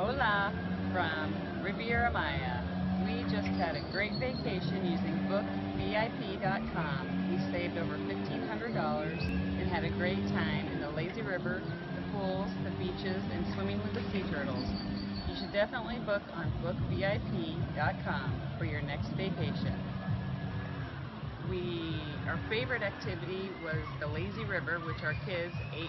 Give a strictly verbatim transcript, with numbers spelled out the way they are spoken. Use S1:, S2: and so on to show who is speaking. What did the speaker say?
S1: Hola from Riviera. We just had a great vacation using Book V I P dot com. We saved over fifteen hundred dollars and had a great time in the lazy river, the pools, the beaches, and swimming with the sea turtles. You should definitely book on Book V I P dot com for your next vacation. We, our favorite activity was the lazy river, which our kids ate